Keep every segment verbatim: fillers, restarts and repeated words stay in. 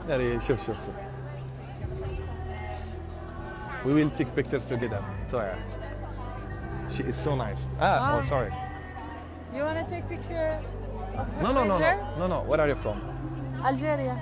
ناري شوف شوف شوف. We will take pictures together. Sorry. She is so nice. Ah, oh sorry. You wanna take picture of her No no no there? no no no. Where are you from? Algeria.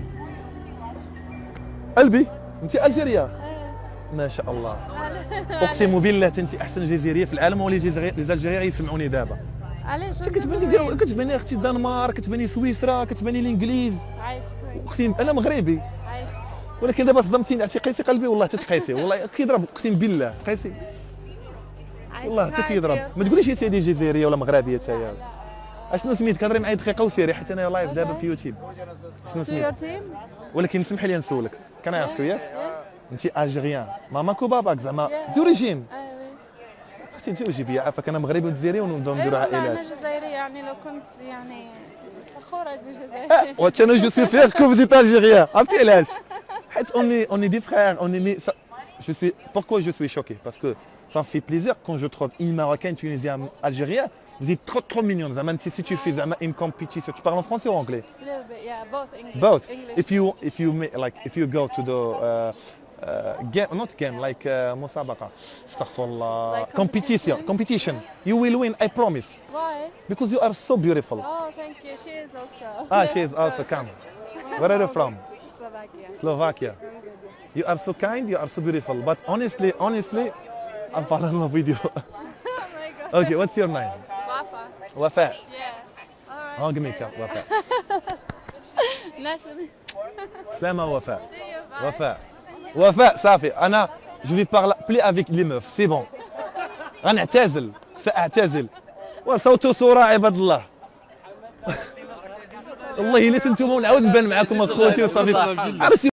قلبي انت الجيريا. ما شاء الله. اقسم بالله انت احسن جزائريه في العالم، ولي الجزائريين يسمعوني دابا. علاش؟ كتباني كتباني اختي الدنمارك، كتباني سويسرا، كتباني الانجليز. عايش كويس. اختي انا مغربي. عايش. ولكن دابا صدمتيني، عرفتي قيسي قلبي والله تتقيسي والله كيضرب، اقسم بالله قيسي والله حتى كيضرب. ما تقوليش انت هذه جزائريه ولا مغربيه حتى هي. اشنو سميت؟ كهضري معايا دقيقه وسيري حيت انا لايف دابا في يوتيوب. شنو سميت؟ ولكن سمح لي نسولك، كان اسكو ياس انت الجيريان ماماك وباباك زعما دوريجين؟ اختي تزوجي بيا عافاك، انا مغربي وجزائري ونبداو نديروا عائلات. انا جزائريه يعني لو كنت يعني فخوره بجزائري. واتش انا جو سوي فيغ كو فوزيت الجيريان، عرفتي علاش؟ حيت اوني اوني دي فخير اوني مي جو سوي بوركوا جو سوي شوكي باسكو ça me fait plaisir quand je trouve une marocaine, tunisienne, algérienne. Vous êtes trop trop mignonne. Zaman, si tu fais une compétition, tu parles en français ou en anglais? A little bit, yeah, both English. Both. English. If you if you make like if you go to the uh, uh, game, not game, like uh, مسابقة, astaghfirullah, Like competition, competition? competition. You will win, I promise. Why? Because you are so beautiful. Oh, thank you. She is also. Ah, she is also come. Where are you from? Slovakia. Slovakia. You are so kind, you are so beautiful. But honestly, honestly, I'm falling in love with you. Oh my god. Okay, what's your name? Wafa. Wafa. Yeah. Alright. Oh, give me a cup, Wafa. Nice to meet سلامة وفاء. you. Bye. وفاء. وفاء صافي أنا جو في بارل بلي افيك لي موف سي بون. غنعتزل سأعتزل. وصوت صورة عباد الله. والله إلا نتوما ونعاود نبان معاكم اخوتي وصافي.